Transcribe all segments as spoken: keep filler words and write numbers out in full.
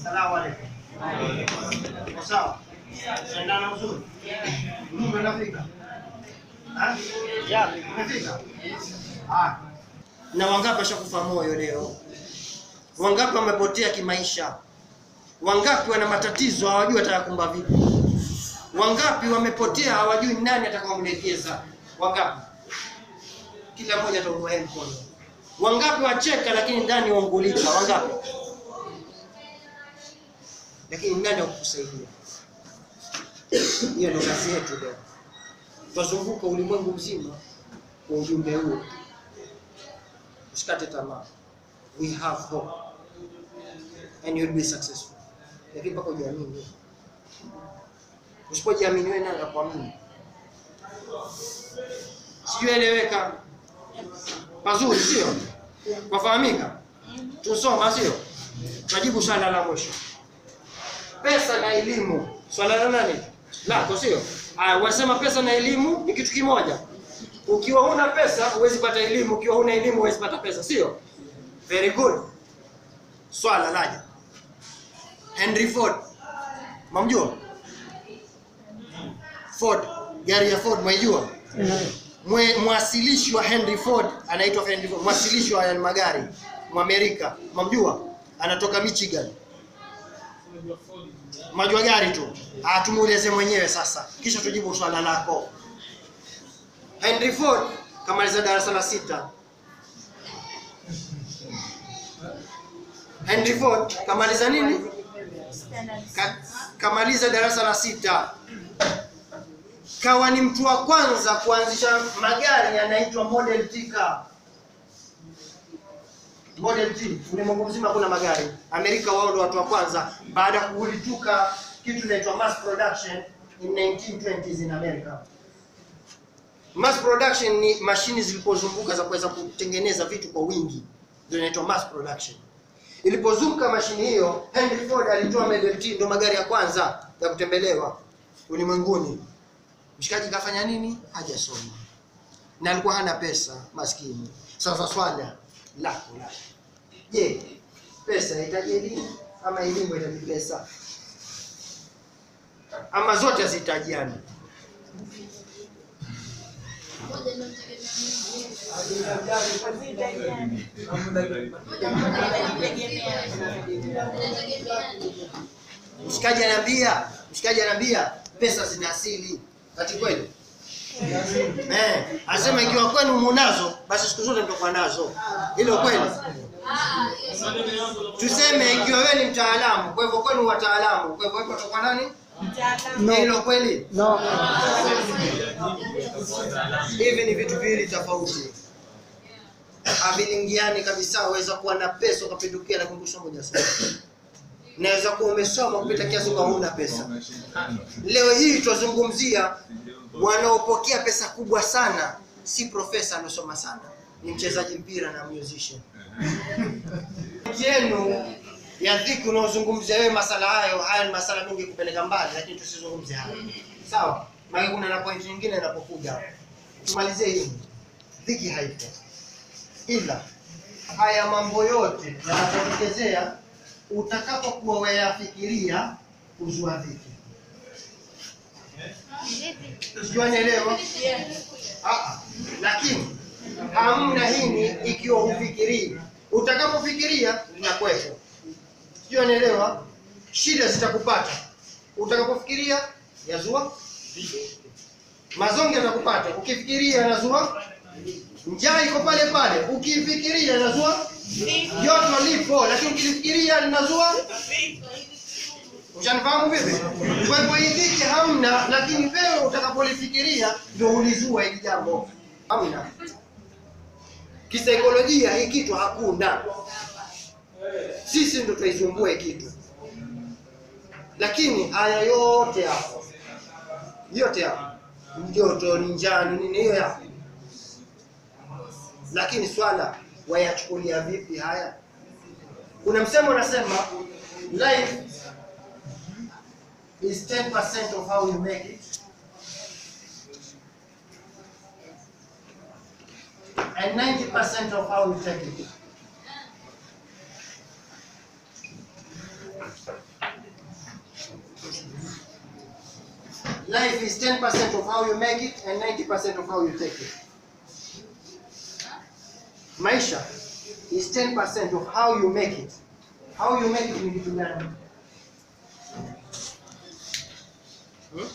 Salamu alaykum. Sawa. Sendana uzuri. Mungu anafika. Ah? Ya, umefika. Ah. Na wangapi washakufa moyo leo? Wangapi wamepotea kimaisha? Wangapi wana matatizo hawajui atayakumba vipi? Wangapi wamepotea hawajui nani atakaomlekeza? Wangapi? Kila mmoja ataungua mkono. Wangapi wacheka lakini ndani waungulika? Wangapi? Lakini nani wakukusaidia? Hiyo ndio kazi yetu leo. Tuzunguka ulimwengu mzima kwa ujumbe huu. Usikate tamaa. We have hope. And you'll be successful. Lakini pako jiamini. Usipojiamini wewe nani atakuamini? Sijueleweka. Pazuri sio? Wafahamika? Tusoma sio? Tunajibu swala la mwisho. Pesa na elimu. Swala la nani? Lako sio? Aya, wasema pesa na elimu ni kitu kimoja. Ukiwa huna pesa huwezi pata elimu, ukiwa huna elimu huwezi pata pesa, sio? Very good. Swala laja. Henry Ford. Mamjua? Ford, gari ya Ford mwaijua? Mwe mwasilishi wa Henry Ford anaitwa Henry Ford, mwasilishi wa magari Mwamerika. Mamjua? Anatoka Michigan. Majua gari tu. Ah, tumueleze mwenyewe sasa. Kisha tujibu swala lako. Henry Ford kamaliza darasa la sita. Henry Ford kamaliza nini? Ka, kamaliza darasa la sita. Kawa ni mtu wa kwanza kuanzisha magari yanaitwa Model T car. Model T, ulimwengu mzima kuna magari. Amerika wao ndio watu wa kwanza baada ya kulituka kitu kinaitwa mass production in nineteen twenties in America. Mass production ni mashini zilipozunguka za kuweza kutengeneza vitu kwa wingi. Ndio inaitwa mass production. Ilipozunguka mashini hiyo, Henry Ford alitoa Model T, ndio magari ya kwanza ya kutembelewa ulimwenguni. Mshikaji kafanya nini? Hajasoma. Na alikuwa hana pesa, maskini. Sasa swala lako la. Je, pesa inahitaji elimu ama elimu inahitaji pesa? Ama zote hazihitajiani? Mshikaji anambia, mshikaji anambia pesa zina asili. Ati kweli? Eh, asema ikiwa kwenu munazo basi siku zote mtakuwa nazo. Hilo kweli? Tuseme ikiwa wewe ni mtaalamu, kwa hivyo kwenu wataalamu, kwa hivyo utakuwa nani? Mtaalamu. Hilo kweli? No. Hivi ni vitu viwili tofauti. Habilingiani kabisa. Waweza kuwa na pesa ukapindukia na kumbusha moja sana. Naweza kuwa umesoma kupita kiasi kwa huna pesa. Leo hii tuzungumzia wanaopokea pesa kubwa sana, si profesa anasoma sana, ni mchezaji mpira na musician. Jenu ya dhiki unaozungumzia wewe masala hayo, haya ni masala mengi kupeleka mbali, lakini tusizungumzie hayo. Sawa? Maana kuna na point nyingine inapokuja. Tumalizie hii. Dhiki haipo. Ila haya mambo yote yanapotokezea utakapokuwa wayafikiria kuzua dhiki. Sijui nielewa? Ah, lakini hamna hini ikiwa ufikirii. Utakapofikiria utakwenda. Sijui nielewa? Shida zitakupata. Utakapofikiria yazua mazonge yatakupata. Ukifikiria yanazua njaa iko pale pale. Ukifikiria yanazua joto lipo, lakini ukifikiria linazua. Unanifahamu vipi? Kwa hivyo hiki hamna, lakini wewe utakapolifikiria ndio ulizua hili jambo. Hamna. Kisaikolojia hii kitu hakuna. Sisi ndio tuizumbue kitu. Lakini haya yote hapo. Yote hapo. Joto, njaa, nini hiyo hapo. Lakini swala wayachukulia vipi haya? Kuna msemo unasema life is ten percent of how you make it and ninety percent of how you take it. Life is ten percent of how you make it and ninety percent of how you take it. Maisha is ten percent of how you make it. How you make it ni kitu gani? Hmm?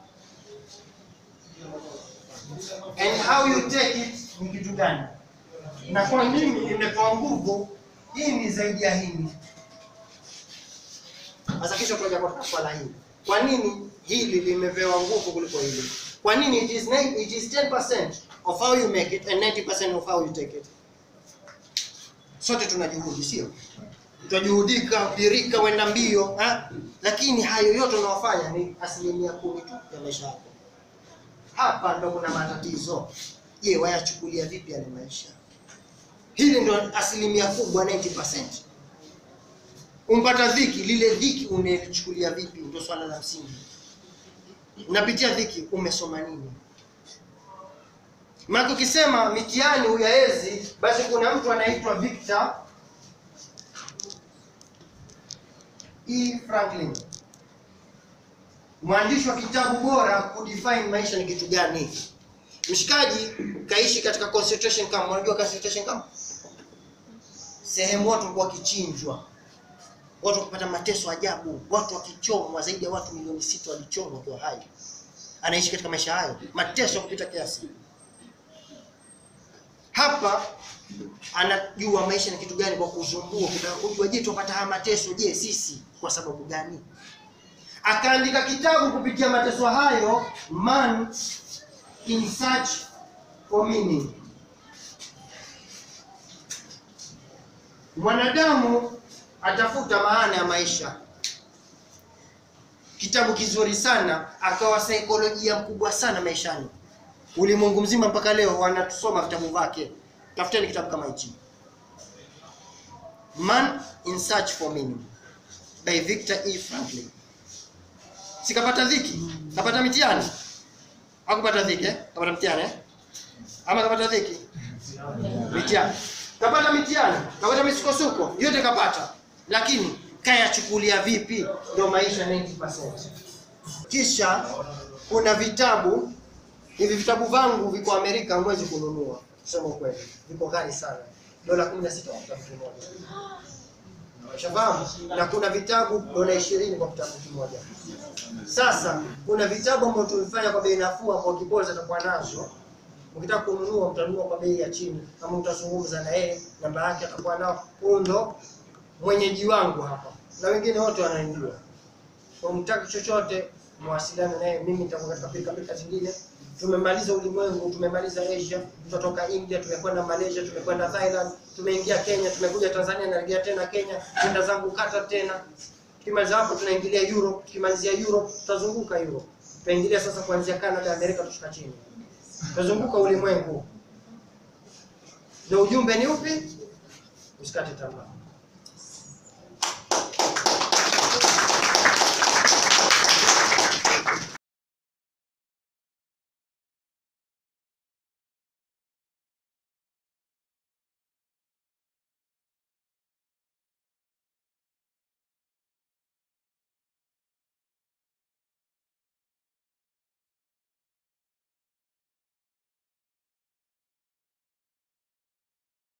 And how you take it ni kitu gani? Na kwa nini imepewa nguvu? Hii ni zaidi ya hili. Sasa kisha tutaja kwa swala hili. Kwa nini hili limepewa nguvu kuliko hili? Kwa nini it is nine, it is ten percent of how you make it and ninety percent of how you take it? Sote tunajuhudi, sio? Tunajuhudika, birika, wenda mbio, ha? Lakini hayo yote unayofanya ni asilimia kumi tu ya maisha yako. Hapa ndo kuna matatizo. Je, wayachukulia vipi yale maisha? Hili ndo asilimia kubwa, ninety percent. Umpata dhiki, lile dhiki unalichukulia vipi? Ndio swala la msingi. Unapitia dhiki, umesoma nini? Maana ukisema mitihani huyaezi, basi kuna mtu anaitwa Victor E. Franklin, mwandishi wa kitabu bora kudefine maisha ni kitu gani. Mshikaji kaishi katika concentration camp. Unajua concentration camp? Sehemu watu walikuwa kichinjwa. Watu wakipata mateso ajabu, watu wakichomwa, zaidi ya watu milioni sita walichomwa kwa hai. Anaishi katika maisha hayo, mateso kupita kiasi. Hapa anajua maisha ni kitu gani kwa kuzumbua, kutaka kujua je tupata haya mateso, je sisi kwa sababu gani? Akaandika kitabu kupitia mateso hayo, Man in Search for Meaning. Mwanadamu atafuta maana ya maisha. Kitabu kizuri sana, akawa saikolojia mkubwa sana maishani. Ulimwengu mzima mpaka leo wanatusoma vitabu vyake. Tafuteni kitabu kama hichi. Man in Search for Meaning by Victor E. Franklin. Sikapata dhiki, kapata mitihani. Hakupata dhiki, eh? Kapata mitihani, eh? Ama kapata dhiki? Mitihani. Kapata mitihani, kapata misukosuko, yote kapata. Lakini kaya chukulia vipi? Ndio maisha ninety percent. Kisha kuna vitabu, hivi vitabu vangu viko Amerika, mwezi kununua. Kusema ukweli, viko ghali sana. Dola kumi na sita kwa kitabu kimoja. Shababu, na kuna vitabu dola ishirini kwa kitabu kimoja. Sasa kuna vitabu ambavyo tulifanya kwa bei nafuu kwa kiboza atakuwa nazo. Ukitaka kununua mtanunua kwa bei ya chini, kama utazungumza na yeye namba yake atakuwa nao. Huyo ndo mwenyeji wangu hapa. Na wengine wote wananijua. Kwa mtaki chochote mwasiliane naye, mimi nitakuwa katika pilika pilika zingine. Tumemaliza ulimwengu, tumemaliza Asia, tutatoka India, tumekwenda Malaysia, tumekwenda Thailand, tumeingia Kenya, tumekuja Tanzania, narejea tena Kenya, kwenda zangu Qatar tena. Tukimaliza hapo tunaingilia Europe, tukimalizia Europe tutazunguka Europe. Tunaingilia sasa kuanzia Canada, Amerika tushuka chini. Tutazunguka ulimwengu. Na ujumbe ni upi? Usikate tamaa.